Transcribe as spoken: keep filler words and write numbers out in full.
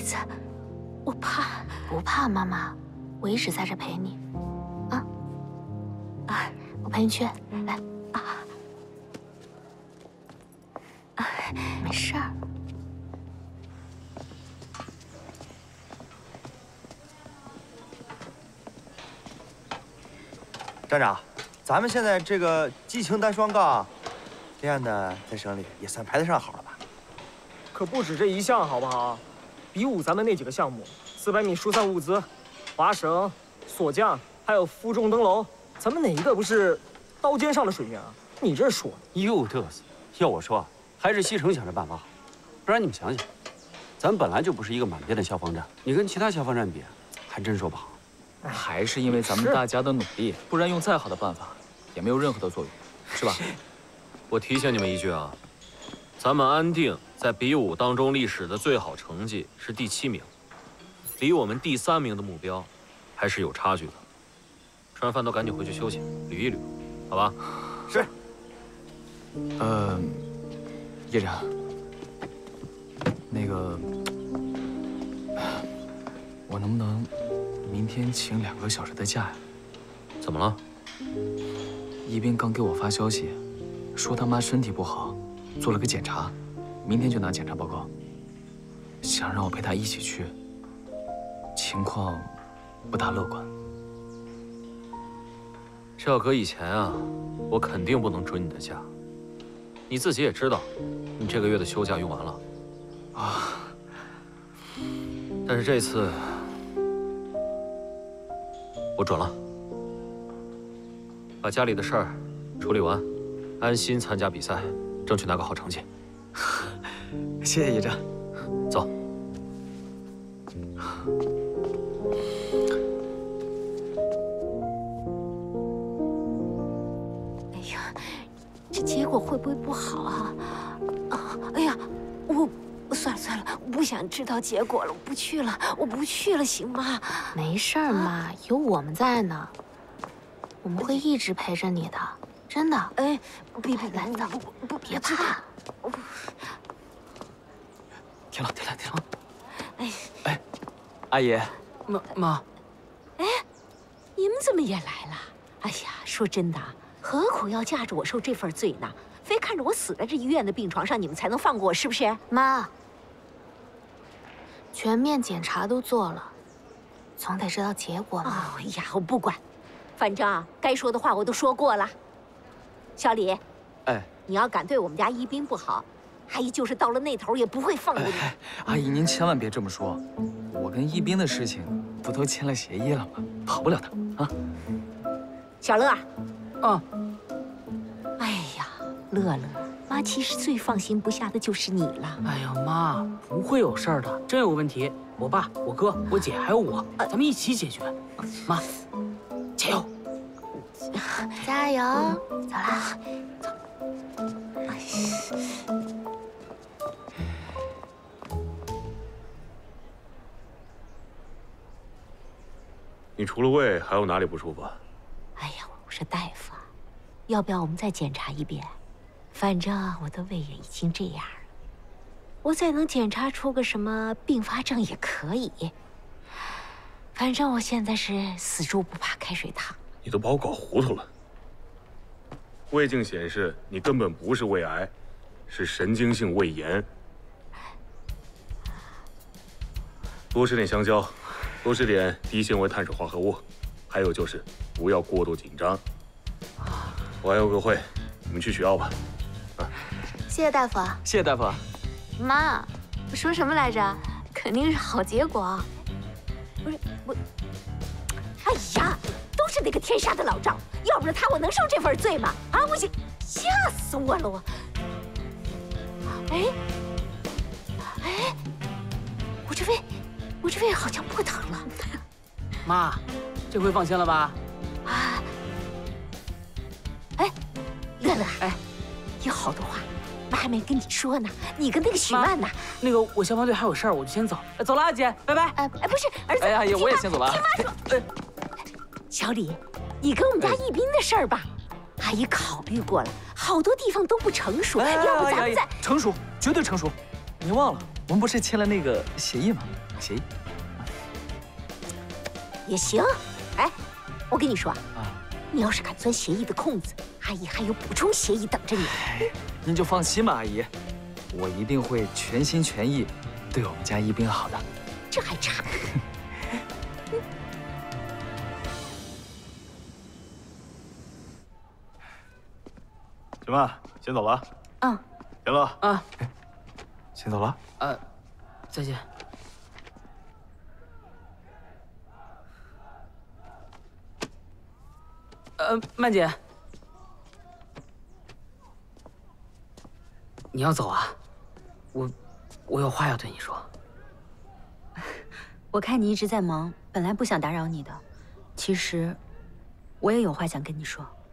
子，我怕。 不怕，妈妈，我一直在这陪你。啊啊，我陪你去，来啊啊，没事儿。 站长，咱们现在这个激情单双杠练的，在省里也算排得上号了吧？ 可不止这一项，好不好？比武咱们那几个项目，四百米疏散物资、滑绳、锁降，还有负重登楼，咱们哪一个不是刀尖上的水平啊？你这说又嘚瑟！要我说，还是西城想这办法好。不然你们想想，咱本来就不是一个满编的消防站，你跟其他消防站比，还真说不好。 还是因为咱们大家的努力，不然用再好的办法，也没有任何的作用，是吧？ 我提醒你们一句啊，咱们安定在比武当中历史的最好成绩是第七名，离我们第三名的目标还是有差距的。吃完饭都赶紧回去休息，捋一捋，好吧？ 是。 呃，叶展，那个，我能不能明天请两个小时的假呀？ 怎么了？ 一斌刚给我发消息，说他妈身体不好，做了个检查，明天就拿检查报告，想让我陪他一起去，情况不大乐观。 这要搁以前啊，我肯定不能准你的假。你自己也知道，你这个月的休假用完了。 啊。 但是这次我准了，把家里的事儿处理完，安心参加比赛，争取拿个好成绩。 谢谢叶战。 走。 哎呀，这结果会不会不好啊？啊！哎呀，我算了算了，我不想知道结果了，我不去了，我不去了，行吗？ 没事儿嘛，有我们在呢，我们会一直陪着你的，真的。 哎，别别来，走， 不不别怕。 停了，停了，停了。 哎哎，阿姨，妈妈。 哎，你们怎么也来了？哎呀，说真的，何苦要架着我受这份罪呢？非看着我死在这医院的病床上，你们才能放过我，是不是？ 妈，全面检查都做了，总得知道结果吧？ 哎呀，我不管，反正啊，该说的话我都说过了。小李， 哎， 你要敢对我们家一斌不好，阿姨就是到了那头也不会放过你。 哎，阿姨您千万别这么说，我跟一斌的事情不都签了协议了吗？跑不了他啊。 小乐， 啊， 哎呀，乐乐，妈其实最放心不下的就是你了。 哎呀，妈，不会有事儿的，真有问题，我爸、我哥、我姐还有我，咱们一起解决。妈，加油！ 加油！走啦。 哎你除了胃还有哪里不舒服啊？ 哎呀，我说大夫，要不要我们再检查一遍？反正我的胃也已经这样了，我再能检查出个什么并发症也可以。反正我现在是死猪不怕开水烫。 你都把我搞糊涂了。胃镜显示你根本不是胃癌，是神经性胃炎。多吃点香蕉，多吃点低纤维碳水化合物，还有就是不要过度紧张。我还有个会，你们去取药吧。啊， 谢谢大夫。 谢谢大夫。 妈，我说什么来着？肯定是好结果。 不是我，哎呀，都是那个天杀的老赵，要不是他，我能受这份罪吗？啊，我吓吓死我了我。哎，哎，我这胃，我这胃好像不疼了。 妈，这回放心了吧？ 啊，哎，乐乐， 哎， 有好多话，妈还没跟你说呢。你跟那个许曼呢？ 那个我消防队还有事儿，我就先走。走了，姐，拜拜。 哎哎，不是，儿子， 哎呀，也我也先走了。 听妈说。哎，小李，你跟我们家一斌的事儿吧，阿姨考虑过了，好多地方都不成熟，要不咱们再成熟，绝对成熟。您忘了，我们不是签了那个协议吗？ 协议也行。哎，我跟你说， 啊， 你要是敢钻协议的空子，阿姨还有补充协议等着你。 您就放心吧，阿姨，我一定会全心全意对我们家一冰好的。 这还差。 行吧，先走了。 嗯。 行了啊， 先走了。 呃，再见。呃，曼姐，你要走啊？我，我有话要对你说。 我看你一直在忙，本来不想打扰你的，其实我也有话想跟你说。